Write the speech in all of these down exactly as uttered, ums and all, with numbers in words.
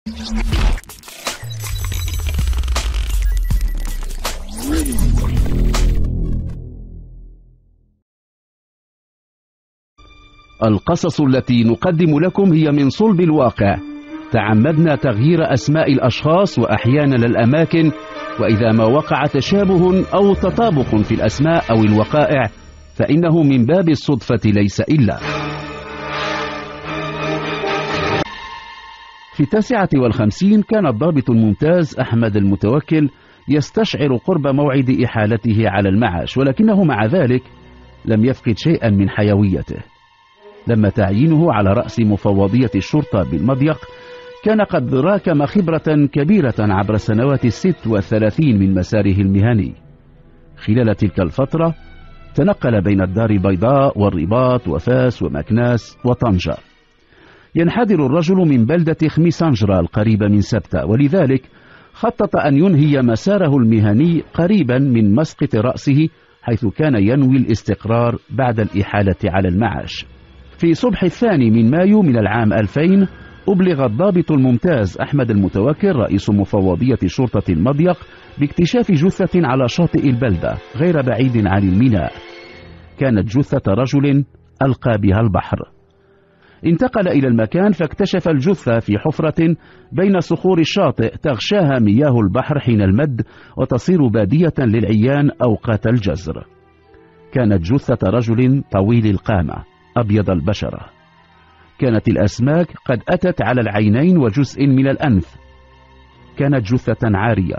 القصص التي نقدم لكم هي من صلب الواقع. تعمدنا تغيير أسماء الأشخاص وأحيانا الأماكن، وإذا ما وقع تشابه أو تطابق في الأسماء أو الوقائع فإنه من باب الصدفة ليس إلا. في التاسعة والخمسين كان الضابط الممتاز أحمد المتوكل يستشعر قرب موعد إحالته على المعاش، ولكنه مع ذلك لم يفقد شيئا من حيويته. لما تعيينه على رأس مفوضية الشرطة بالمضيق كان قد راكم خبرة كبيرة عبر سنوات الست والثلاثين من مساره المهني. خلال تلك الفترة تنقل بين الدار البيضاء والرباط وفاس ومكناس وطنجة. ينحدر الرجل من بلدة خميسنجرة القريبة من سبتة، ولذلك خطط أن ينهي مساره المهني قريبا من مسقط رأسه، حيث كان ينوي الاستقرار بعد الإحالة على المعاش. في صبح الثاني من مايو من العام ألفين أبلغ الضابط الممتاز أحمد المتوكل رئيس مفوضية شرطة المضيق باكتشاف جثة على شاطئ البلدة غير بعيد عن الميناء. كانت جثة رجل ألقى بها البحر. انتقل إلى المكان فاكتشف الجثة في حفرة بين صخور الشاطئ تغشاها مياه البحر حين المد وتصير بادية للعيان أوقات الجزر. كانت جثة رجل طويل القامة أبيض البشرة. كانت الأسماك قد أتت على العينين وجزء من الأنف. كانت جثة عارية.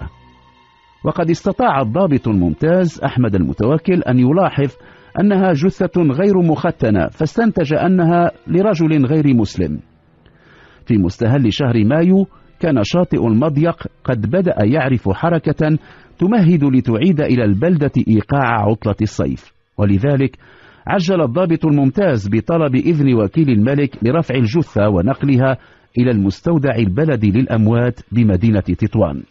وقد استطاع الضابط الممتاز أحمد المتوكل أن يلاحظ أنها جثة غير مختنة، فاستنتج أنها لرجل غير مسلم. في مستهل شهر مايو كان شاطئ المضيق قد بدأ يعرف حركة تمهد لتعيد إلى البلدة إيقاع عطلة الصيف، ولذلك عجل الضابط الممتاز بطلب إذن وكيل الملك لرفع الجثة ونقلها إلى المستودع البلدي للأموات بمدينة تطوان.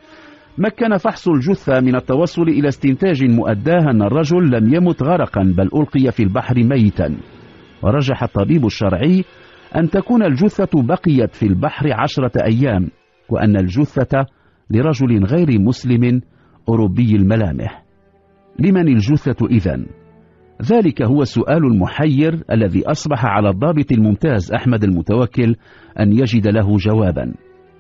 مكن فحص الجثة من التوصل إلى استنتاج مؤداه أن الرجل لم يمت غرقا بل ألقي في البحر ميتا، ورجح الطبيب الشرعي أن تكون الجثة بقيت في البحر عشرة أيام، وأن الجثة لرجل غير مسلم أوروبي الملامح. لمن الجثة إذن؟ ذلك هو السؤال المحير الذي أصبح على الضابط الممتاز أحمد المتوكل أن يجد له جوابا.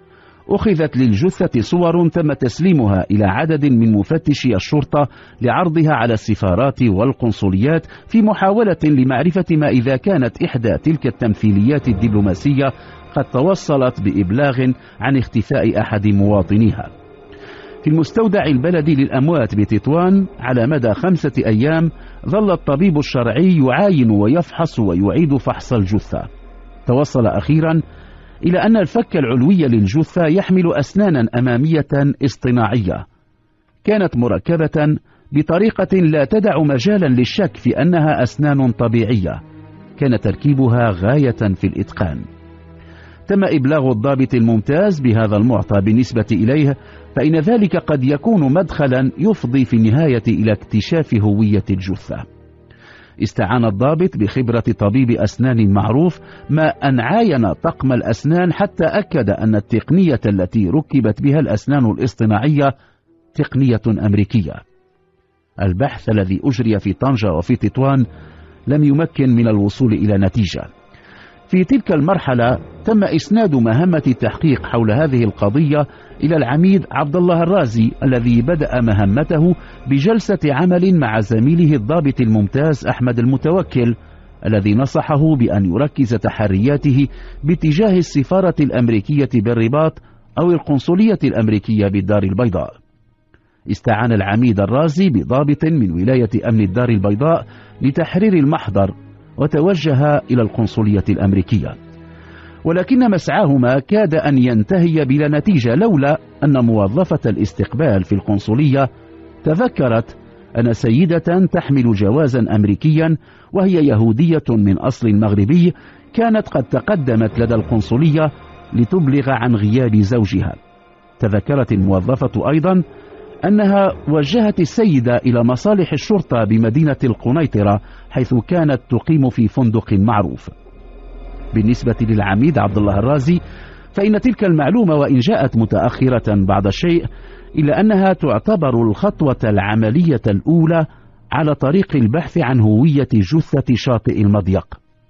أخذت للجثة صور تم تسليمها إلى عدد من مفتشي الشرطة لعرضها على السفارات والقنصليات في محاولة لمعرفة ما إذا كانت إحدى تلك التمثيليات الدبلوماسية قد توصلت بإبلاغ عن اختفاء أحد مواطنيها. في المستودع البلدي للأموات بتطوان على مدى خمسة أيام ظل الطبيب الشرعي يعاين ويفحص ويعيد فحص الجثة. توصل أخيرا إلى أن الفك العلوي للجثة يحمل أسنانا أمامية اصطناعية كانت مركبة بطريقة لا تدع مجالا للشك في أنها أسنان طبيعية. كان تركيبها غاية في الإتقان. تم إبلاغ الضابط الممتاز بهذا المعطى بالنسبة إليه، فإن ذلك قد يكون مدخلا يفضي في النهاية إلى اكتشاف هوية الجثة. استعان الضابط بخبرة طبيب أسنان معروف ما أن عاين طقم الأسنان حتى أكد أن التقنية التي ركبت بها الأسنان الاصطناعية تقنية أمريكية. البحث الذي أجري في طنجة وفي تطوان لم يمكن من الوصول إلى نتيجة. في تلك المرحلة تم إسناد مهمة التحقيق حول هذه القضية إلى العميد عبد الله الرازي، الذي بدأ مهمته بجلسة عمل مع زميله الضابط الممتاز أحمد المتوكل، الذي نصحه بأن يركز تحرياته باتجاه السفارة الأمريكية بالرباط أو القنصلية الأمريكية بالدار البيضاء. استعان العميد الرازي بضابط من ولاية أمن الدار البيضاء لتحرير المحضر، وتوجه إلى القنصلية الأمريكية، ولكن مسعاهما كاد أن ينتهي بلا نتيجة لولا أن موظفة الاستقبال في القنصلية تذكرت أن سيدة تحمل جوازا أمريكيا وهي يهودية من أصل مغربي كانت قد تقدمت لدى القنصلية لتبلغ عن غياب زوجها. تذكرت الموظفة أيضا أنها وجهت السيدة إلى مصالح الشرطة بمدينة القنيطرة، حيث كانت تقيم في فندق معروف. بالنسبة للعميد عبد الله الرازي فإن تلك المعلومة وإن جاءت متأخرة بعض الشيء إلا أنها تعتبر الخطوة العملية الأولى على طريق البحث عن هوية جثة شاطئ المضيق.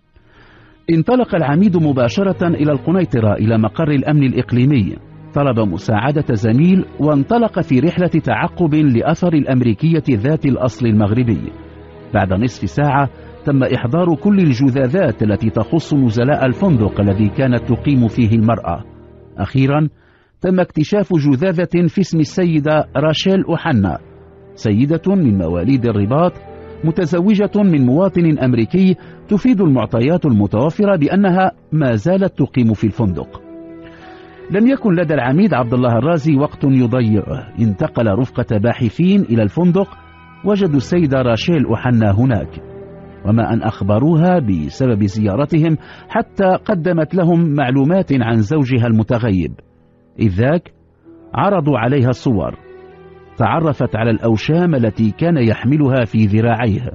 انطلق العميد مباشرة إلى القنيطرة إلى مقر الأمن الإقليمي، طلب مساعدة زميل وانطلق في رحلة تعقب لأثر الأمريكية ذات الأصل المغربي. بعد نصف ساعة تم إحضار كل الجثاثات التي تخص نزلاء الفندق الذي كانت تقيم فيه المرأة. أخيرا تم اكتشاف جثاثة في اسم السيدة راشيل أوحنا، سيدة من مواليد الرباط متزوجة من مواطن أمريكي، تفيد المعطيات المتوفرة بأنها ما زالت تقيم في الفندق. لم يكن لدى العميد عبد الله الرازي وقت يضيعه، انتقل رفقة باحثين إلى الفندق، وجدوا السيدة راشيل أوحنا هناك، وما أن أخبروها بسبب زيارتهم حتى قدمت لهم معلومات عن زوجها المتغيب. إذ ذاك عرضوا عليها الصور، تعرفت على الأوشام التي كان يحملها في ذراعيه.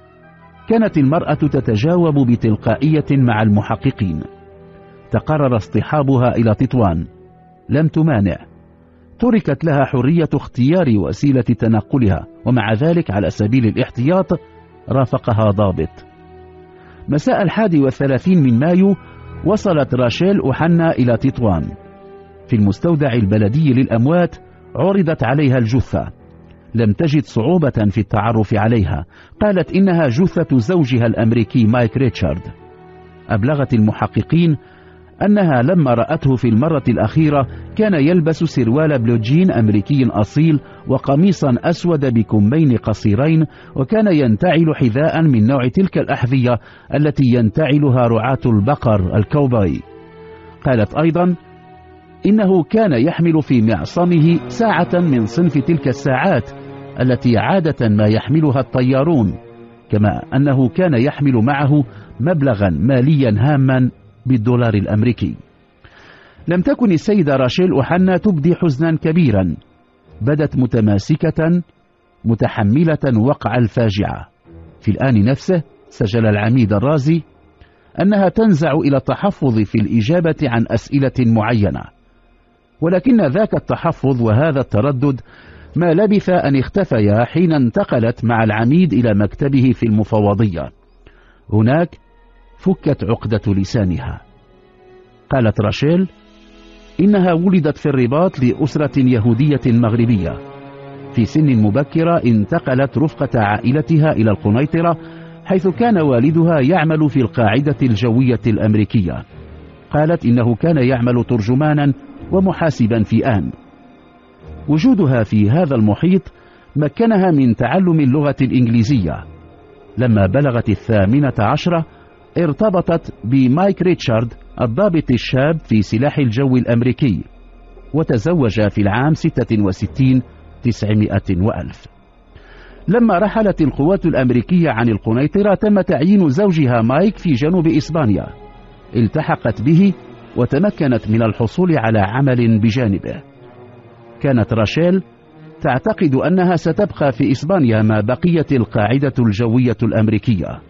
كانت المرأة تتجاوب بتلقائية مع المحققين. تقرر اصطحابها إلى تطوان، لم تمانع، تركت لها حرية اختيار وسيلة تنقلها، ومع ذلك على سبيل الاحتياط رافقها ضابط. مساء الحادي والثلاثين من مايو وصلت راشيل أوحنا إلى تطوان. في المستودع البلدي للأموات عرضت عليها الجثة، لم تجد صعوبة في التعرف عليها، قالت إنها جثة زوجها الأمريكي مايك ريتشارد. أبلغت المحققين أنها لما رأته في المرة الأخيرة كان يلبس سروال بلوجين أمريكي أصيل وقميصا أسود بكمين قصيرين، وكان ينتعل حذاء من نوع تلك الأحذية التي ينتعلها رعاة البقر الكوباي. قالت أيضا إنه كان يحمل في معصمه ساعة من صنف تلك الساعات التي عادة ما يحملها الطيارون، كما أنه كان يحمل معه مبلغا ماليا هاما بالدولار الأمريكي. لم تكن السيدة راشيل أوحنا تبدي حزنا كبيرا، بدت متماسكة متحملة وقع الفاجعة. في الآن نفسه سجل العميد الرازي أنها تنزع إلى التحفظ في الإجابة عن أسئلة معينة، ولكن ذاك التحفظ وهذا التردد ما لبث أن اختفيا حين انتقلت مع العميد إلى مكتبه في المفوضية. هناك فكت عقدة لسانها. قالت راشيل إنها ولدت في الرباط لأسرة يهودية مغربية. في سن مبكرة انتقلت رفقة عائلتها إلى القنيطرة، حيث كان والدها يعمل في القاعدة الجوية الأمريكية. قالت إنه كان يعمل ترجمانا ومحاسبا في آن. وجودها في هذا المحيط مكنها من تعلم اللغة الإنجليزية. لما بلغت الثامنة عشرة ارتبطت بمايك ريتشارد الضابط الشاب في سلاح الجو الأمريكي، وتزوج في العام ستة وستين تسعمائة وألف. لما رحلت القوات الأمريكية عن القنيطرة تم تعيين زوجها مايك في جنوب إسبانيا. التحقت به وتمكنت من الحصول على عمل بجانبه. كانت راشيل تعتقد أنها ستبقى في إسبانيا ما بقيت القاعدة الجوية الأمريكية،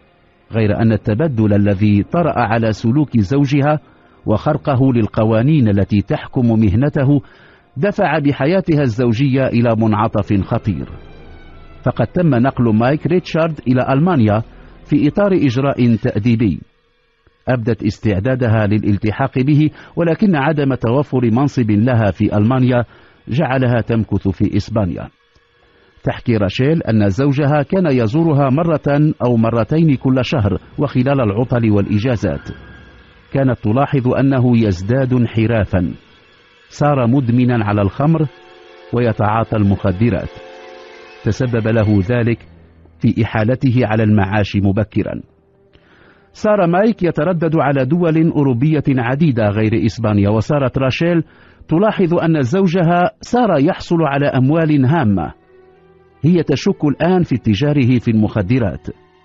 غير أن التبدل الذي طرأ على سلوك زوجها وخرقه للقوانين التي تحكم مهنته دفع بحياتها الزوجية إلى منعطف خطير. فقد تم نقل مايك ريتشارد إلى ألمانيا في إطار إجراء تأديبي. أبدت استعدادها للالتحاق به، ولكن عدم توفر منصب لها في ألمانيا جعلها تمكث في إسبانيا. تحكي راشيل أن زوجها كان يزورها مرة أو مرتين كل شهر وخلال العطل والإجازات. كانت تلاحظ أنه يزداد انحرافا، صار مدمنا على الخمر ويتعاطى المخدرات. تسبب له ذلك في إحالته على المعاش مبكرا. صار مايك يتردد على دول أوروبية عديدة غير إسبانيا، وصارت راشيل تلاحظ أن زوجها صار يحصل على أموال هامة. هي تشك الآن في اتجاره في المخدرات.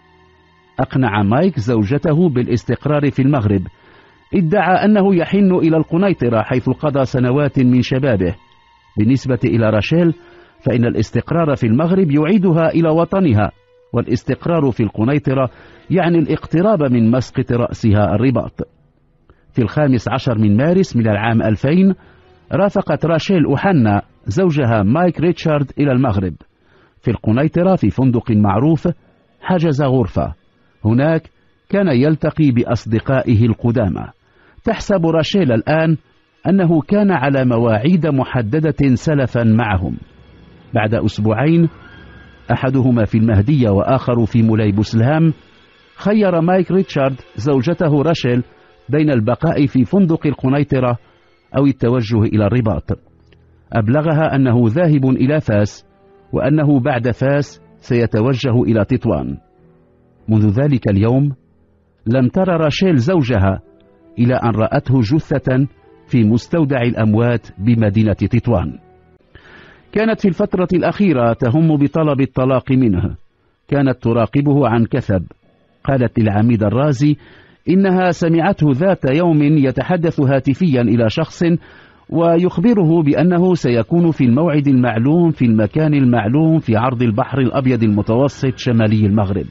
أقنع مايك زوجته بالاستقرار في المغرب. ادعى أنه يحن إلى القنيطرة حيث قضى سنوات من شبابه. بالنسبة إلى راشيل فإن الاستقرار في المغرب يعيدها إلى وطنها، والاستقرار في القنيطرة يعني الاقتراب من مسقط رأسها الرباط. في الخامس عشر من مارس من العام ألفين رافقت راشيل أوحنا زوجها مايك ريتشارد إلى المغرب. في القنيطرة في فندق معروف حجز غرفة. هناك كان يلتقي بأصدقائه القدامى. تحسب راشيل الآن أنه كان على مواعيد محددة سلفا معهم. بعد أسبوعين، أحدهما في المهدية وآخر في مولاي بوسلهام، خير مايك ريتشارد زوجته راشيل بين البقاء في فندق القنيطرة أو التوجه إلى الرباط. أبلغها أنه ذاهب إلى فاس، وأنه بعد فاس سيتوجه إلى تطوان. منذ ذلك اليوم لم ترى راشيل زوجها إلى أن رأته جثة في مستودع الأموات بمدينة تطوان. كانت في الفترة الأخيرة تهم بطلب الطلاق منه. كانت تراقبه عن كثب. قالت للعميد الرازي إنها سمعته ذات يوم يتحدث هاتفيا إلى شخص ويخبره بأنه سيكون في الموعد المعلوم في المكان المعلوم في عرض البحر الأبيض المتوسط شمالي المغرب.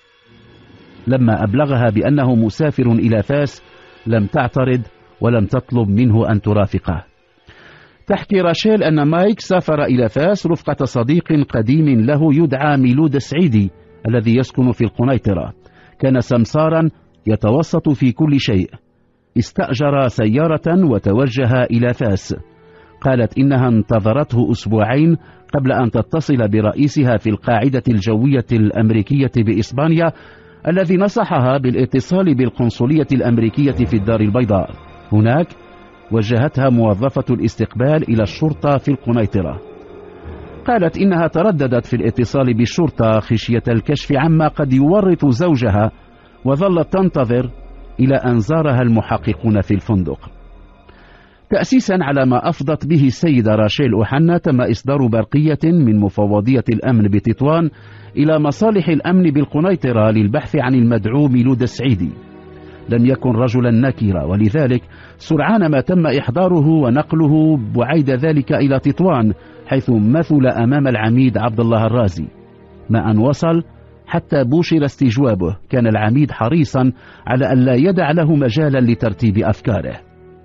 لما أبلغها بأنه مسافر إلى فاس لم تعترض ولم تطلب منه أن ترافقه. تحكي راشيل أن مايك سافر إلى فاس رفقة صديق قديم له يدعى ميلود السعيدي الذي يسكن في القنيطرة. كان سمسارا يتوسط في كل شيء. استأجر سيارة وتوجه إلى فاس. قالت إنها انتظرته أسبوعين قبل أن تتصل برئيسها في القاعدة الجوية الأمريكية بإسبانيا، الذي نصحها بالاتصال بالقنصلية الأمريكية في الدار البيضاء. هناك وجهتها موظفة الاستقبال إلى الشرطة في القنيطرة. قالت إنها ترددت في الاتصال بالشرطة خشية الكشف عما قد يورط زوجها، وظلت تنتظر إلى أن زارها المحققون في الفندق. تأسيسا على ما أفضت به السيدة راشيل أوحنا، تم إصدار برقية من مفوضية الأمن بتطوان إلى مصالح الأمن بالقنيطرة للبحث عن المدعو ميلود السعيدي. لم يكن رجلا نكرا، ولذلك سرعان ما تم إحضاره ونقله بعيد ذلك إلى تطوان، حيث مثل أمام العميد عبد الله الرازي. ما أن وصل حتى بوشر استجوابه، كان العميد حريصا على أن لا يدع له مجالا لترتيب أفكاره.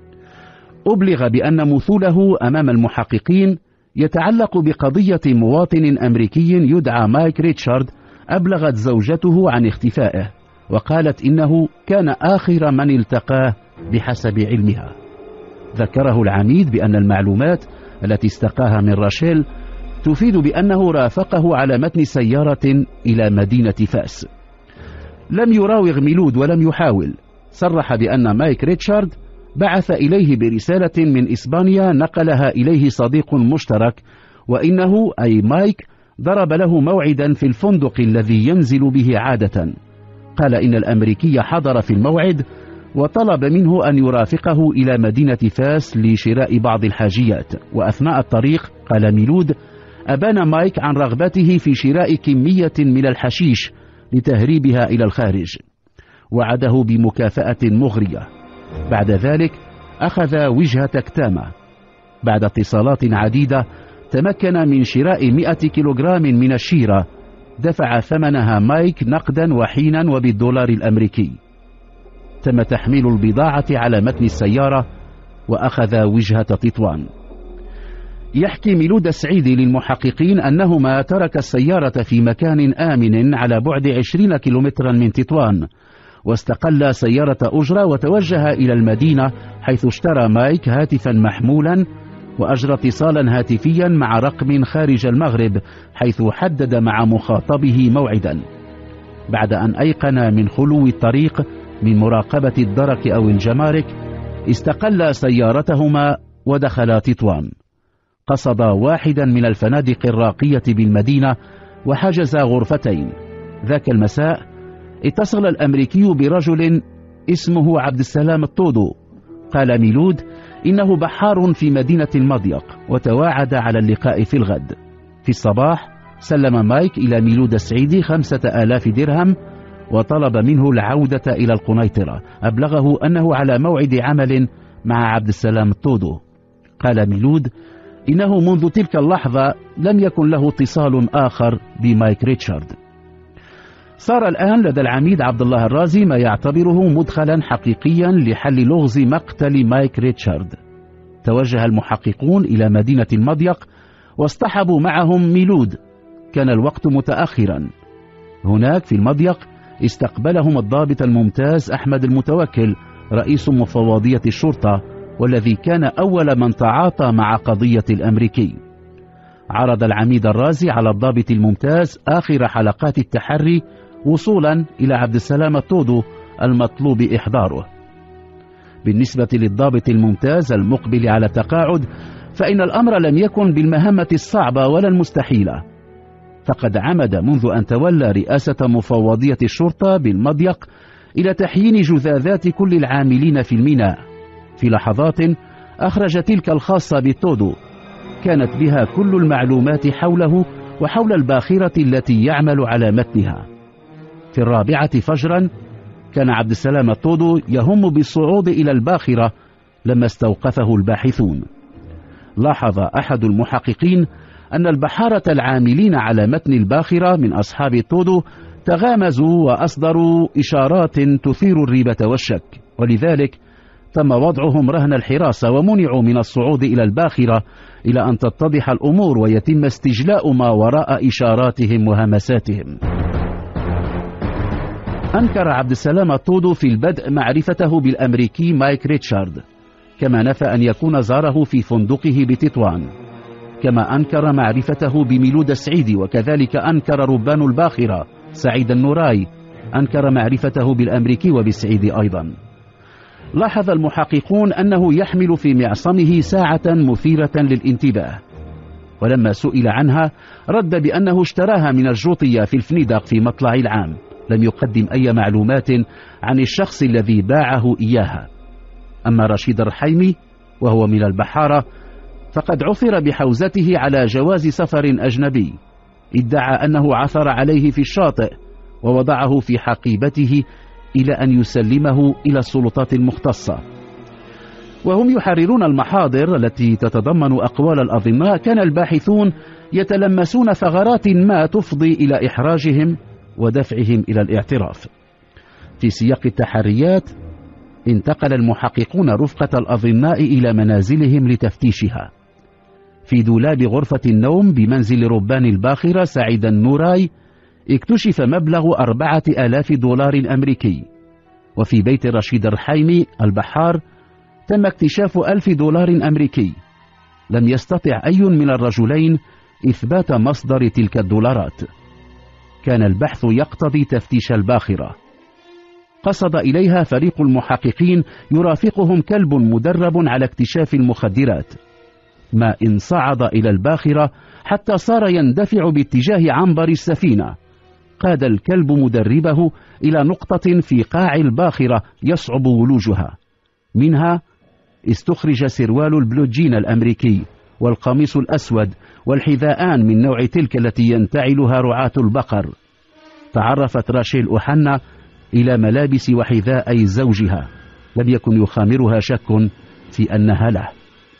أبلغ بأن مثوله أمام المحققين يتعلق بقضية مواطن أمريكي يدعى مايك ريتشارد أبلغت زوجته عن اختفائه، وقالت إنه كان آخر من التقاه بحسب علمها. ذكره العميد بأن المعلومات التي استقاها من راشيل تفيد بأنه رافقه على متن سيارة إلى مدينة فاس. لم يراوغ ميلود ولم يحاول. صرح بأن مايك ريتشارد بعث إليه برسالة من إسبانيا نقلها إليه صديق مشترك، وإنه أي مايك ضرب له موعدا في الفندق الذي ينزل به عادة. قال إن الأمريكي حضر في الموعد وطلب منه أن يرافقه إلى مدينة فاس لشراء بعض الحاجيات، وأثناء الطريق قال ميلود أبان مايك عن رغبته في شراء كمية من الحشيش لتهريبها إلى الخارج. وعده بمكافأة مغرية. بعد ذلك أخذ وجهة كتامة. بعد اتصالات عديدة تمكن من شراء مئة كيلوغرام من الشيرة، دفع ثمنها مايك نقدا وحينا وبالدولار الأمريكي. تم تحميل البضاعة على متن السيارة وأخذ وجهة تطوان. يحكي ميلود السعيدي للمحققين أنهما ترك السيارة في مكان آمن على بعد عشرين كيلومترا من تطوان، واستقل سيارة أجرة وتوجه إلى المدينة، حيث اشترى مايك هاتفا محمولا وأجرى اتصالا هاتفيا مع رقم خارج المغرب، حيث حدد مع مخاطبه موعدا. بعد أن أيقن من خلو الطريق من مراقبة الدرك أو الجمارك، استقل سيارتهما ودخلا تطوان. قصد واحدا من الفنادق الراقية بالمدينة وحجز غرفتين. ذاك المساء اتصل الأمريكي برجل اسمه عبد السلام الطودو. قال ميلود إنه بحار في مدينة المضيق، وتواعد على اللقاء في الغد. في الصباح سلم مايك إلى ميلود السعيدي خمسة آلاف درهم وطلب منه العودة إلى القنيطرة. أبلغه أنه على موعد عمل مع عبد السلام الطودو. قال ميلود إنه منذ تلك اللحظة لم يكن له اتصال آخر بمايك ريتشارد. صار الآن لدى العميد عبد الله الرازي ما يعتبره مدخلا حقيقيا لحل لغز مقتل مايك ريتشارد. توجه المحققون إلى مدينة المضيق واصطحبوا معهم ميلود. كان الوقت متأخرا. هناك في المضيق استقبلهم الضابط الممتاز أحمد المتوكل رئيس مفوضية الشرطة، والذي كان أول من تعاطى مع قضية الأمريكي. عرض العميد الرازي على الضابط الممتاز آخر حلقات التحري وصولا إلى عبد السلام التودو المطلوب إحضاره. بالنسبة للضابط الممتاز المقبل على التقاعد، فإن الأمر لم يكن بالمهمة الصعبة ولا المستحيلة، فقد عمد منذ أن تولى رئاسة مفوضية الشرطة بالمضيق إلى تحيين جثاثات كل العاملين في الميناء. في لحظات أخرج تلك الخاصة بالتودو كانت بها كل المعلومات حوله وحول الباخرة التي يعمل على متنها. في الرابعة فجرا كان عبد السلام التودو يهم بالصعود إلى الباخرة لما استوقفه الباحثون. لاحظ أحد المحققين أن البحارة العاملين على متن الباخرة من أصحاب التودو تغامزوا وأصدروا إشارات تثير الريبة والشك، ولذلك تم وضعهم رهن الحراسة ومنعوا من الصعود إلى الباخرة إلى أن تتضح الأمور ويتم استجلاء ما وراء إشاراتهم وهمساتهم. أنكر عبد السلام التودو في البدء معرفته بالأمريكي مايك ريتشارد، كما نفى أن يكون زاره في فندقه بتطوان، كما أنكر معرفته بميلود السعيدي، وكذلك أنكر ربان الباخرة سعيد النوراي، أنكر معرفته بالأمريكي وبالسعيدي أيضا. لاحظ المحققون أنه يحمل في معصمه ساعة مثيرة للانتباه، ولما سئل عنها رد بأنه اشتراها من الجوطية في الفنيدق في مطلع العام. لم يقدم أي معلومات عن الشخص الذي باعه إياها. أما رشيد الرحيمي وهو من البحارة فقد عثر بحوزته على جواز سفر أجنبي، ادعى أنه عثر عليه في الشاطئ ووضعه في حقيبته إلى أن يسلمه إلى السلطات المختصة. وهم يحررون المحاضر التي تتضمن أقوال الأظناء، كان الباحثون يتلمسون ثغرات ما تفضي إلى إحراجهم ودفعهم إلى الاعتراف. في سياق التحريات انتقل المحققون رفقة الأظناء إلى منازلهم لتفتيشها. في دولاب غرفة النوم بمنزل ربان الباخرة سعيد النوراي اكتشف مبلغ أربعة آلاف دولار أمريكي، وفي بيت رشيد الرحيمي البحار تم اكتشاف ألف دولار أمريكي. لم يستطع أي من الرجلين إثبات مصدر تلك الدولارات. كان البحث يقتضي تفتيش الباخرة. قصد إليها فريق المحققين يرافقهم كلب مدرب على اكتشاف المخدرات. ما إن صعد إلى الباخرة حتى صار يندفع باتجاه عنبر السفينة. قاد الكلب مدربه إلى نقطة في قاع الباخرة يصعب ولوجها. منها استخرج سروال البلوجين الأمريكي والقميص الأسود والحذاءان من نوع تلك التي ينتعلها رعاة البقر. تعرفت راشيل أوحنا إلى ملابس وحذاء زوجها، لم يكن يخامرها شك في أنها له.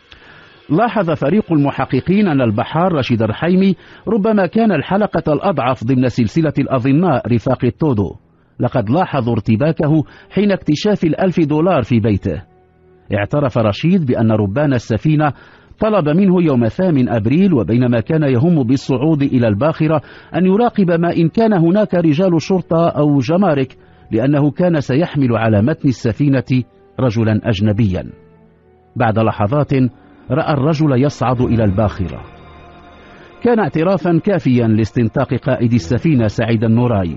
لاحظ فريق المحققين أن البحار رشيد الرحيمي ربما كان الحلقة الأضعف ضمن سلسلة الأظناء رفاق التودو. لقد لاحظوا ارتباكه حين اكتشاف الألف دولار في بيته. اعترف رشيد بأن ربان السفينة طلب منه يوم الثامن أبريل وبينما كان يهم بالصعود إلى الباخرة أن يراقب ما إن كان هناك رجال شرطة أو جمارك، لأنه كان سيحمل على متن السفينة رجلا أجنبيا. بعد لحظات رأى الرجل يصعد إلى الباخرة. كان اعترافا كافيا لاستنطاق قائد السفينة سعيد النوراي.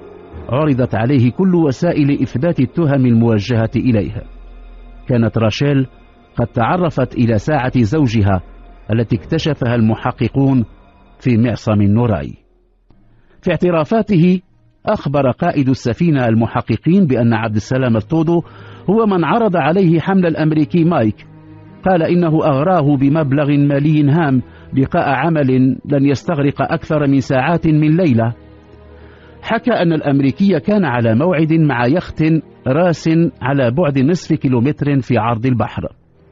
عرضت عليه كل وسائل إثبات التهم الموجهة إليه. كانت راشيل قد تعرفت إلى ساعة زوجها التي اكتشفها المحققون في معصم النوراي. في اعترافاته أخبر قائد السفينة المحققين بأن عبد السلام التودو هو من عرض عليه حمل الأمريكي مايك. قال إنه أغراه بمبلغ مالي هام لقاء عمل لن يستغرق أكثر من ساعات من ليلة. حكى أن الأمريكي كان على موعد مع يخت راس على بعد نصف كيلومتر في عرض البحر.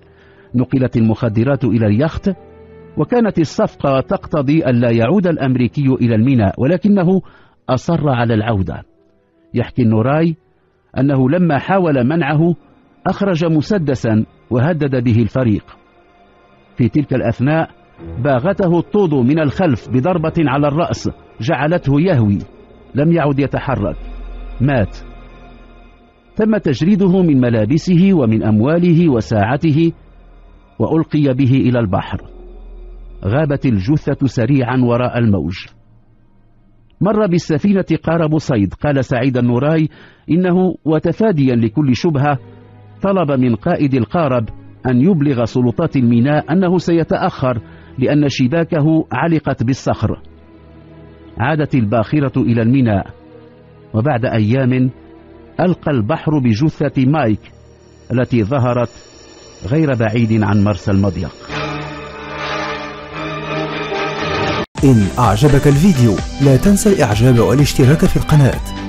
نقلت المخدرات إلى اليخت، وكانت الصفقة تقتضي ألا يعود الأمريكي إلى الميناء، ولكنه أصر على العودة. يحكي النوراي أنه لما حاول منعه أخرج مسدسا وهدد به الفريق. في تلك الأثناء باغته الطود من الخلف بضربة على الرأس جعلته يهوي، لم يعد يتحرك، مات. تم تجريده من ملابسه ومن أمواله وساعته وألقي به إلى البحر. غابت الجثة سريعا وراء الموج. مر بالسفينة قارب صيد. قال سعيد النوراي إنه وتفاديا لكل شبهة طلب من قائد القارب أن يبلغ سلطات الميناء أنه سيتأخر لأن شباكه علقت بالصخر. عادت الباخرة إلى الميناء، وبعد أيام ألقى البحر بجثة مايك التي ظهرت غير بعيد عن مرسى المضيق. إن أعجبك الفيديو لا تنسى الإعجاب والاشتراك في القناة.